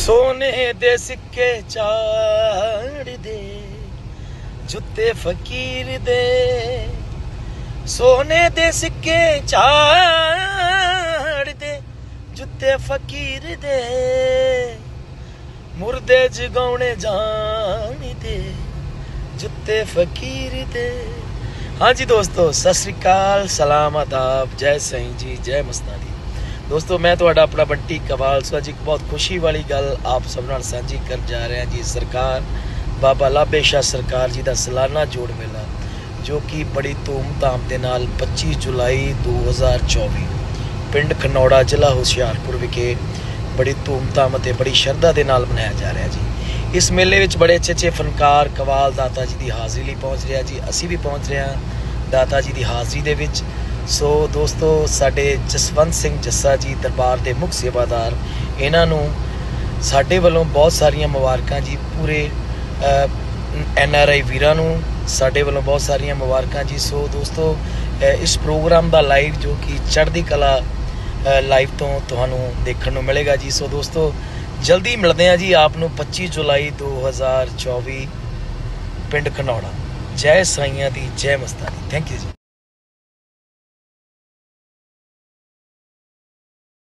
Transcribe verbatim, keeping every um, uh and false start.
सोने दे सिक्के चाड़ दे जुत्ते फकीर दे, सोने दे सिक्के चाड़ दे जुत्ते फकीर दे, मुर्दे जगाने जान दे जुत्ते फकीर दे। हाँ जी दोस्तों, सत श्री अकाल, सलाम, आदाब, जय साईं जी, जय मस्तानी। दोस्तों मैं तो अपना बंटी कवाल सो अज एक बहुत खुशी वाली गल आप सब नाल साझी कर जा रहे हैं जी। सरकार बाबा लाभे शाह सरकार जी का सालाना जोड़ मेला जो कि बड़ी धूमधाम के नाल पच्चीस जुलाई दो हज़ार चौबी पिंड खनौड़ा जिला हुशियारपुर विखे बड़ी धूमधाम ते बड़ी शरधा के नाल मनाया जा रहा जी। इस मेले में बड़े अच्छे अच्छे फनकार कवाल दाता जी की हाज़री लिए पहुँच रहे जी। असी भी पहुँच रहे हैं दाता जी की हाज़री दे विच। सो दोस्तों साडे जसवंत सिंह जस्सा जी दरबार के मुख सेवादार, इन्हों साडे वालों बहुत सारिया मुबारकां जी। पूरे एन आर आई वीरां नूं साडे वालों बहुत सारिया मुबारकां जी। सो दोस्तों इस प्रोग्राम का लाइव जो कि चढ़दी कला लाइव तो तुहानूं देखण नूं मिलेगा जी। सो दोस्तों जल्दी मिलते हैं जी आपनूं पच्चीस जुलाई दो हज़ार चौबी पिंड खनौड़ा। जय साईयां दी जय मस्तानी। Thank you ji.